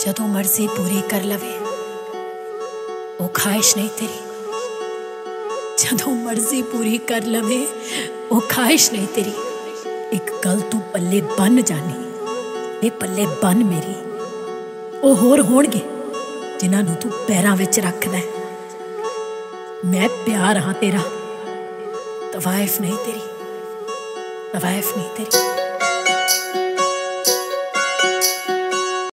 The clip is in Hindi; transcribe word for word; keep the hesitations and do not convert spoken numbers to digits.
जदों मर्जी पूरी कर लवे वो ख्वाहिश नहीं तेरी। जदों मर्जी पूरी कर लवे वो ख्वाहिश नहीं तेरी। एक गल तू पल्ले बन जानी, ये पल्ले बन मेरी। वो होर होणगे जिन्हां नूं तू पैरां विच रखदा है। मैं प्यार हाँ तेरा, तवाइफ नहीं तेरी, तवाइफ नहीं तेरी।